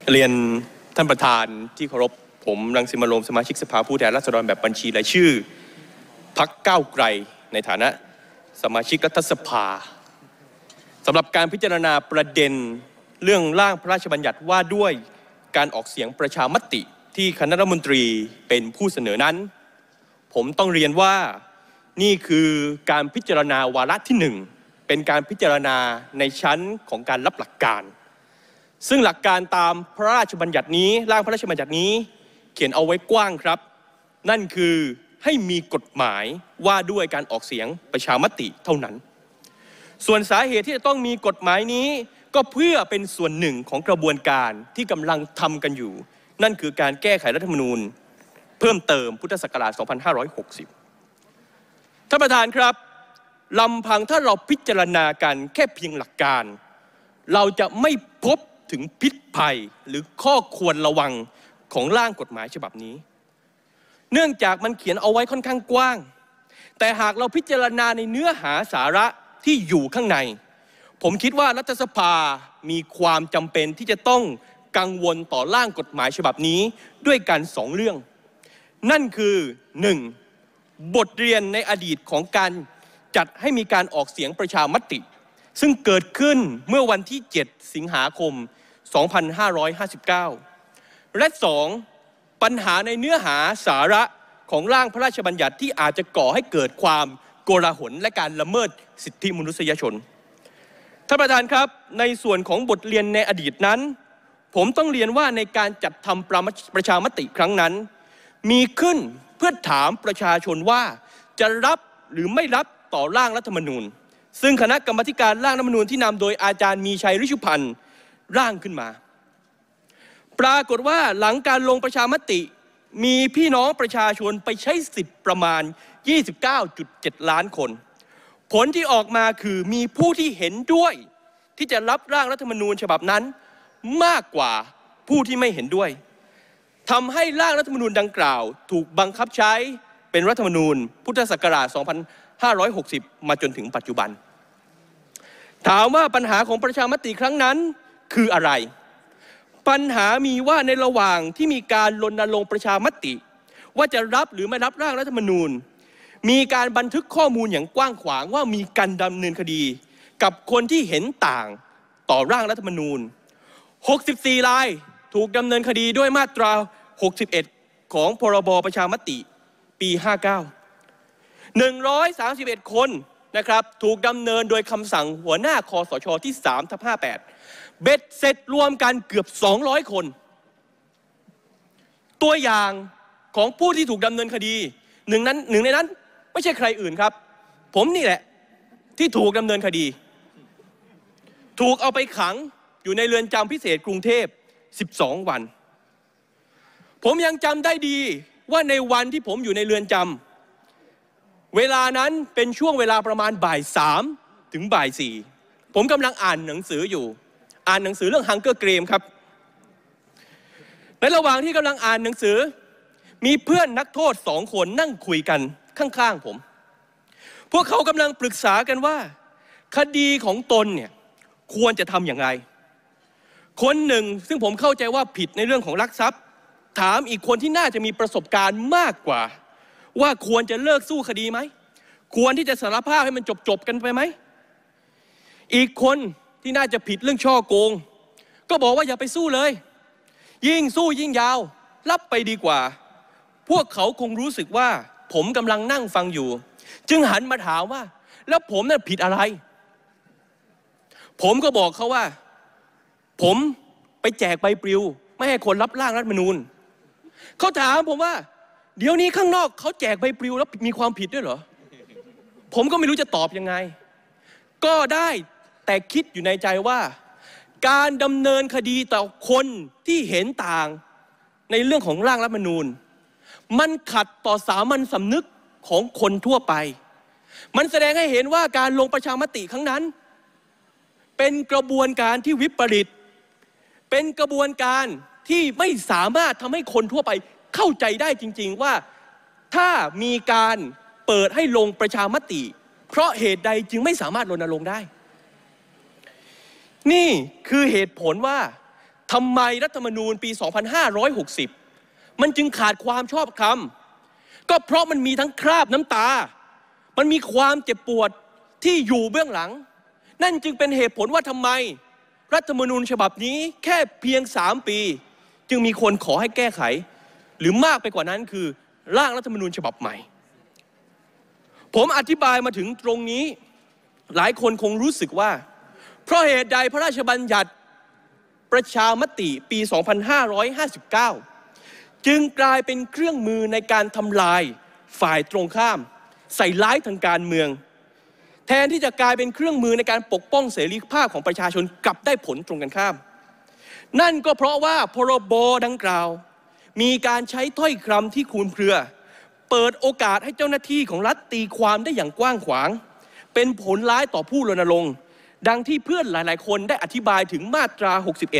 เรียนท่านประธานที่เคารพผมรังสิมันต์โรมสมาชิกสภาผู้แทนราษฎรแบบบัญชีรายชื่อพรรคก้าวไกลในฐานะสมาชิกรัฐสภาสำหรับการพิจารณาประเด็นเรื่องร่างพระราชบัญญัติว่าด้วยการออกเสียงประชามติที่คณะรัฐมนตรีเป็นผู้เสนอนั้นผมต้องเรียนว่านี่คือการพิจารณาวาระที่ 1เป็นการพิจารณาในชั้นของการรับหลักการซึ่งหลักการตามพระราชบัญญัตินี้ร่างพระราชบัญญัตินี้เขียนเอาไว้กว้างครับนั่นคือให้มีกฎหมายว่าด้วยการออกเสียงประชามติเท่านั้นส่วนสาเหตุที่จะต้องมีกฎหมายนี้ก็เพื่อเป็นส่วนหนึ่งของกระบวนการที่กำลังทำกันอยู่นั่นคือการแก้ไขรัฐธรรมนูญเพิ่มเติมพุทธศักราช 2560 ท่านประธานครับลำพังถ้าเราพิจารณากันแค่เพียงหลักการเราจะไม่พบถึงพิษภัยหรือข้อควรระวังของร่างกฎหมายฉบับนี้เนื่องจากมันเขียนเอาไว้ค่อนข้างกว้างแต่หากเราพิจารณาในเนื้อหาสาระที่อยู่ข้างในผมคิดว่ารัฐสภามีความจำเป็นที่จะต้องกังวลต่อร่างกฎหมายฉบับนี้ด้วยกัน2 เรื่องนั่นคือ 1. บทเรียนในอดีตของการจัดให้มีการออกเสียงประชามติซึ่งเกิดขึ้นเมื่อวันที่ 7 สิงหาคม 2559 และ 2. ปัญหาในเนื้อหาสาระของร่างพระราชบัญญัติที่อาจจะก่อให้เกิดความโกลาหลและการละเมิดสิทธิมนุษยชนท่านประธานครับในส่วนของบทเรียนในอดีตนั้นผมต้องเรียนว่าในการจัดทำประชามติครั้งนั้นมีขึ้นเพื่อถามประชาชนว่าจะรับหรือไม่รับต่อร่างรัฐธรรมนูญซึ่งคณะกรรมาธิการร่างรัฐธรรมนูญที่นำโดยอาจารย์มีชัยฤชุพันธ์ร่างขึ้นมาปรากฏว่าหลังการลงประชามติมีพี่น้องประชาชนไปใช้สิทธิ์ประมาณ 29.7 ล้านคนผลที่ออกมาคือมีผู้ที่เห็นด้วยที่จะรับร่างรัฐธรรมนูญฉบับนั้นมากกว่าผู้ที่ไม่เห็นด้วยทำให้ร่างรัฐธรรมนูญดังกล่าวถูกบังคับใช้เป็นรัฐธรรมนูญพุทธศักราช 2560 มาจนถึงปัจจุบันถามว่าปัญหาของประชามติครั้งนั้นคืออะไรปัญหามีว่าในระหว่างที่มีการรณรงค์ประชามติว่าจะรับหรือไม่รับร่างรัฐธรรมนูญมีการบันทึกข้อมูลอย่างกว้างขวางว่ามีการดำเนินคดีกับคนที่เห็นต่างต่อร่างรัฐธรรมนูญ64 รายถูกดำเนินคดีด้วยมาตรา 61 ของพรบประชามติปี 59 131 คนนะครับถูกดำเนินโดยคำสั่งหัวหน้าคสชที่ 3/58 เบ็ดเสร็จรวมกันเกือบ 200 คนตัวอย่างของผู้ที่ถูกดำเนินคดีหนึ่งในนั้นไม่ใช่ใครอื่นครับผมนี่แหละที่ถูกดำเนินคดีถูกเอาไปขังอยู่ในเรือนจำพิเศษกรุงเทพ12 วันผมยังจำได้ดีว่าในวันที่ผมอยู่ในเรือนจำเวลานั้นเป็นช่วงเวลาประมาณบ่าย 3 ถึงบ่าย 4ผมกำลังอ่านหนังสืออยู่อ่านหนังสือเรื่อง Hunger Games ครับในระหว่างที่กำลังอ่านหนังสือมีเพื่อนนักโทษ2 คนนั่งคุยกันข้างๆผมพวกเขากำลังปรึกษากันว่าคดีของตนเนี่ยควรจะทำอย่างไรคนหนึ่งซึ่งผมเข้าใจว่าผิดในเรื่องของลักทรัพย์ถามอีกคนที่น่าจะมีประสบการณ์มากกว่าว่าควรจะเลิกสู้คดีไหมควรที่จะสารภาพให้มันจบกันไปไหมอีกคนที่น่าจะผิดเรื่องช่อโกงก็บอกว่าอย่าไปสู้เลยยิ่งสู้ยิ่งยาวรับไปดีกว่าพวกเขาคงรู้สึกว่าผมกำลังนั่งฟังอยู่จึงหันมาถามว่าแล้วผมน่ะผิดอะไรผมก็บอกเขาว่าผมไปแจกใบปลิวไม่ให้คนรับร่างรัฐธรรมนูญเขาถามผมว่าเดี๋ยวนี้ข้างนอกเขาแจกใบปลิวแล้วมีความผิดด้วยเหรอผมก็ไม่รู้จะตอบยังไงก็ได้แต่คิดอยู่ในใจว่าการดำเนินคดีต่อคนที่เห็นต่างในเรื่องของร่างรัฐธรรมนูญมันขัดต่อสามัญสำนึกของคนทั่วไปมันแสดงให้เห็นว่าการลงประชามติครั้งนั้นเป็นกระบวนการที่วิปริตเป็นกระบวนการที่ไม่สามารถทำให้คนทั่วไปเข้าใจได้จริงๆว่าถ้ามีการเปิดให้ลงประชามติเพราะเหตุใดจึงไม่สามารถรณรงค์ได้นี่คือเหตุผลว่าทำไมรัฐธรรมนูญปี 2560 มันจึงขาดความชอบธรรมก็เพราะมันมีทั้งคราบน้ำตามันมีความเจ็บปวดที่อยู่เบื้องหลังนั่นจึงเป็นเหตุผลว่าทำไมรัฐธรรมนูญฉบับนี้แค่เพียง3 ปีจึงมีคนขอให้แก้ไขหรือมากไปกว่านั้นคือร่างรัฐธรรมนูญฉบับใหม่ผมอธิบายมาถึงตรงนี้หลายคนคงรู้สึกว่าเพราะเหตุใดพระราชบัญญัติประชามติปี 2559 จึงกลายเป็นเครื่องมือในการทำลายฝ่ายตรงข้ามใส่ร้ายทางการเมืองแทนที่จะกลายเป็นเครื่องมือในการปกป้องเสรีภาพของประชาชนกลับได้ผลตรงกันข้ามนั่นก็เพราะว่าพรบดังกล่าวมีการใช้ถ้อยคำที่คลุมเครือเปิดโอกาสให้เจ้าหน้าที่ของรัฐตีความได้อย่างกว้างขวางเป็นผลร้ายต่อผู้รณรงค์ดังที่เพื่อนหลายๆคนได้อธิบายถึงมาตรา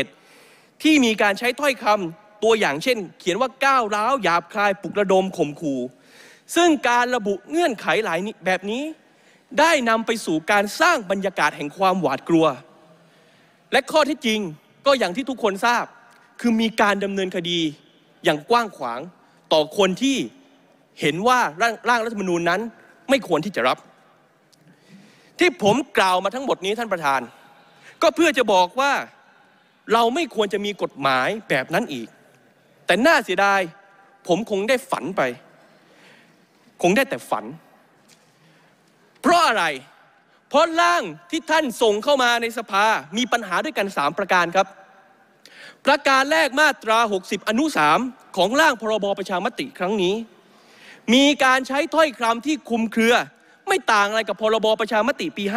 61 ที่มีการใช้ถ้อยคำตัวอย่างเช่นเขียนว่าก้าวร้าวหยาบคายปลุกระดมข่มขู่ซึ่งการระบุเงื่อนไขหลายแบบนี้ได้นำไปสู่การสร้างบรรยากาศแห่งความหวาดกลัวและข้อเท็จจริงก็อย่างที่ทุกคนทราบคือมีการดำเนินคดีอย่างกว้างขวางต่อคนที่เห็นว่าร่างรัฐธรรมนูญนั้นไม่ควรที่จะรับที่ผมกล่าวมาทั้งหมดนี้ท่านประธานก็เพื่อจะบอกว่าเราไม่ควรจะมีกฎหมายแบบนั้นอีกแต่น่าเสียดายผมคงได้ฝันไปคงได้แต่ฝันเพราะอะไรเพราะร่างที่ท่านส่งเข้ามาในสภามีปัญหาด้วยกัน3 ประการครับประการแรกมาตรา 60 อนุ 3 ของร่างพรบประชามติครั้งนี้มีการใช้ถ้อยคำที่คลุมเครือไม่ต่างอะไรกับพรบประชามติปี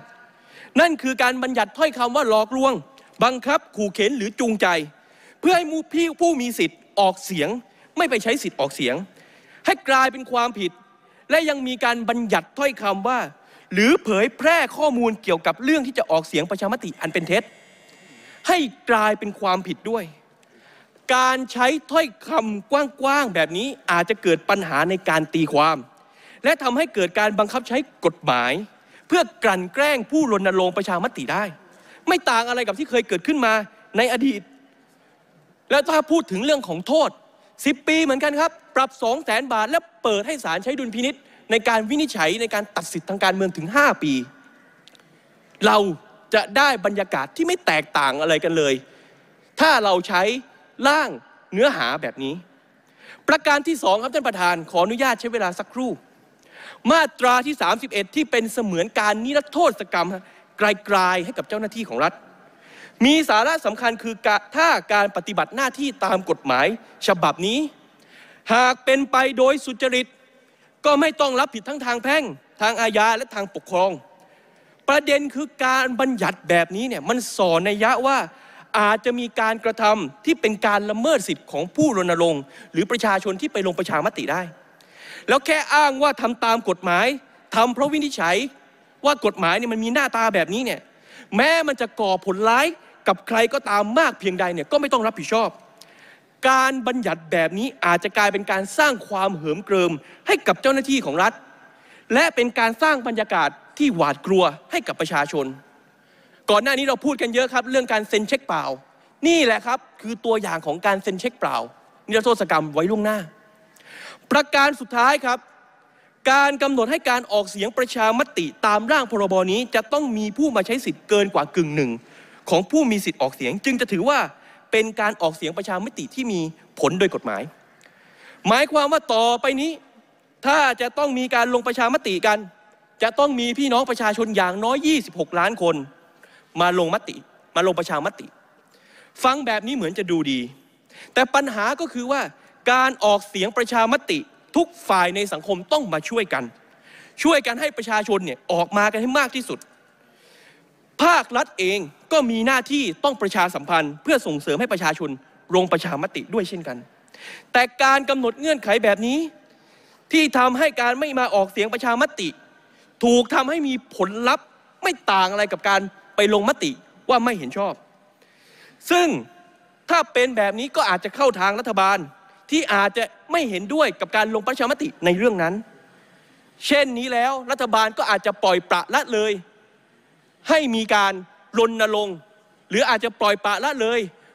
59 นั่นคือการบัญญัติถ้อยคำว่าหลอกลวงบังคับขู่เข็นหรือจูงใจเพื่อให้ผู้มีสิทธิ์ออกเสียงไม่ไปใช้สิทธิ์ออกเสียงให้กลายเป็นความผิดและยังมีการบัญญัติถ้อยคำว่าหรือเผยแพร่ข้อมูลเกี่ยวกับเรื่องที่จะออกเสียงประชามติอันเป็นเท็จให้กลายเป็นความผิดด้วยการใช้ถ้อยคำกว้างๆแบบนี้อาจจะเกิดปัญหาในการตีความและทำให้เกิดการบังคับใช้กฎหมายเพื่อกลั่นแกล้งผู้รณรงค์ประชามติได้ไม่ต่างอะไรกับที่เคยเกิดขึ้นมาในอดีตแล้วถ้าพูดถึงเรื่องของโทษ10 ปีเหมือนกันครับปรับ 200,000 บาทและเปิดให้ศาลใช้ดุลพินิจในการวินิจฉัยในการตัดสิทธิทางการเมืองถึง5 ปีเราจะได้บรรยากาศที่ไม่แตกต่างอะไรกันเลยถ้าเราใช้ร่างเนื้อหาแบบนี้ประการที่2ครับท่านประธานขออนุญาตใช้เวลาสักครู่มาตราที่31ที่เป็นเสมือนการนิรโทษกรรมไกลๆให้กับเจ้าหน้าที่ของรัฐมีสาระสำคัญคือถ้าการปฏิบัติหน้าที่ตามกฎหมายฉบับนี้หากเป็นไปโดยสุจริตก็ไม่ต้องรับผิดทั้งทางแพ่งทางอาญาและทางปกครองประเด็นคือการบัญญัติแบบนี้เนี่ยมันสอนนัยยะว่าอาจจะมีการกระทำที่เป็นการละเมิดสิทธิ์ของผู้รณรงค์หรือประชาชนที่ไปลงประชามติได้แล้วแค่อ้างว่าทำตามกฎหมายทำเพราะวินิจฉัยว่ากฎหมายเนี่ยมันมีหน้าตาแบบนี้เนี่ยแม้มันจะก่อผลร้ายกับใครก็ตามมากเพียงใดเนี่ยก็ไม่ต้องรับผิดชอบการบัญญัติแบบนี้อาจจะกลายเป็นการสร้างความเหิมเกริมให้กับเจ้าหน้าที่ของรัฐและเป็นการสร้างบรรยากาศที่หวาดกลัวให้กับประชาชนก่อนหน้านี้เราพูดกันเยอะครับเรื่องการเซ็นเช็คเปล่านี่แหละครับคือตัวอย่างของการเซ็นเช็คเปล่านิรโทษกรรมไว้ล่วงหน้าประการสุดท้ายครับการกำหนดให้การออกเสียงประชามติตามร่างพรบนี้จะต้องมีผู้มาใช้สิทธิ์เกินกว่ากึ่งหนึ่งของผู้มีสิทธิ์ออกเสียงจึงจะถือว่าเป็นการออกเสียงประชามติที่มีผลโดยกฎหมายหมายความว่าต่อไปนี้ถ้าจะต้องมีการลงประชามติกันจะต้องมีพี่น้องประชาชนอย่างน้อย26 ล้านคนมาลงประชามติฟังแบบนี้เหมือนจะดูดีแต่ปัญหาก็คือว่าการออกเสียงประชามติทุกฝ่ายในสังคมต้องมาช่วยกันให้ประชาชนเนี่ยออกมากันให้มากที่สุดภาครัฐเองก็มีหน้าที่ต้องประชาสัมพันธ์เพื่อส่งเสริมให้ประชาชนลงประชามติด้วยเช่นกันแต่การกำหนดเงื่อนไขแบบนี้ที่ทำให้การไม่มาออกเสียงประชามติถูกทำให้มีผลลัพธ์ไม่ต่างอะไรกับการไปลงมติว่าไม่เห็นชอบซึ่งถ้าเป็นแบบนี้ก็อาจจะเข้าทางรัฐบาลที่อาจจะไม่เห็นด้วยกับการลงประชามติในเรื่องนั้นเช่นนี้แล้วรัฐบาลก็อาจจะปล่อยปละละเลยให้มีการรณรงค์หรืออาจจะปล่อยปละละเลย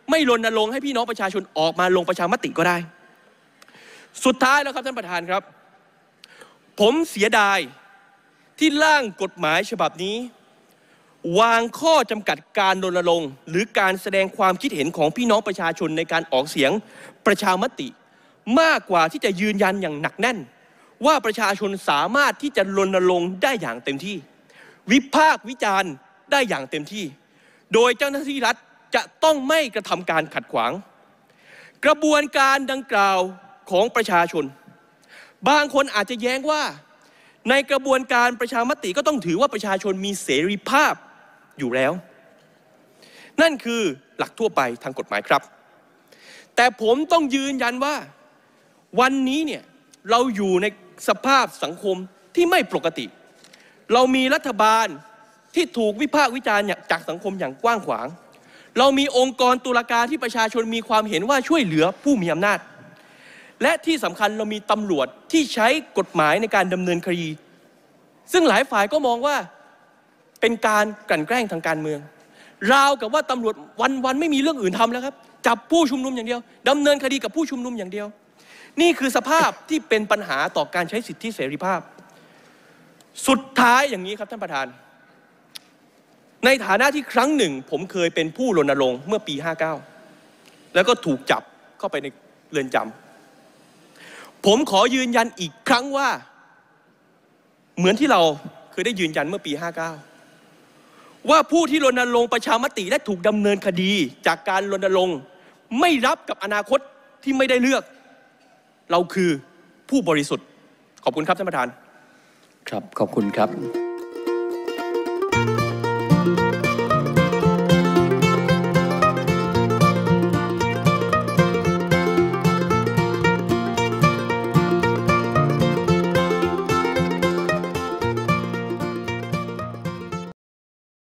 ไม่รณรงค์ให้พี่น้องประชาชนออกมาลงประชามติก็ได้สุดท้ายแล้วครับท่านประธานครับผมเสียดายที่ร่างกฎหมายฉบับนี้วางข้อจำกัดการรณรงค์หรือการแสดงความคิดเห็นของพี่น้องประชาชนในการออกเสียงประชามติมากกว่าที่จะยืนยันอย่างหนักแน่นว่าประชาชนสามารถที่จะรณรงค์ได้อย่างเต็มที่วิพากษ์วิจารณ์ได้อย่างเต็มที่โดยเจ้าหน้าที่รัฐจะต้องไม่กระทำการขัดขวางกระบวนการดังกล่าวของประชาชนบางคนอาจจะแย้งว่าในกระบวนการประชามติก็ต้องถือว่าประชาชนมีเสรีภาพอยู่แล้วนั่นคือหลักทั่วไปทางกฎหมายครับแต่ผมต้องยืนยันว่าวันนี้เนี่ยเราอยู่ในสภาพสังคมที่ไม่ปกติเรามีรัฐบาลที่ถูกวิพากษ์วิจารณ์จากสังคมอย่างกว้างขวางเรามีองค์กรตุลาการที่ประชาชนมีความเห็นว่าช่วยเหลือผู้มีอำนาจและที่สำคัญเรามีตำรวจที่ใช้กฎหมายในการดำเนินคดีซึ่งหลายฝ่ายก็มองว่าเป็นการกลั่นแกล้งทางการเมืองราวกับว่าตำรวจวันๆไม่มีเรื่องอื่นทำแล้วครับจับผู้ชุมนุมอย่างเดียวดำเนินคดีกับผู้ชุมนุมอย่างเดียวนี่คือสภาพที่เป็นปัญหาต่อการใช้สิทธิเสรีภาพสุดท้ายอย่างนี้ครับท่านประธานในฐานะที่ครั้งหนึ่งผมเคยเป็นผู้รณรงค์เมื่อปี59แล้วก็ถูกจับเข้าไปในเรือนจำผมขอยืนยันอีกครั้งว่าเหมือนที่เราเคยได้ยืนยันเมื่อปี59ว่าผู้ที่รณรงค์ประชามติและถูกดำเนินคดีจากการรณรงค์ไม่รับกับอนาคตที่ไม่ได้เลือกเราคือผู้บริสุทธิ์ขอบคุณครับท่านประธานครับขอบคุณครับ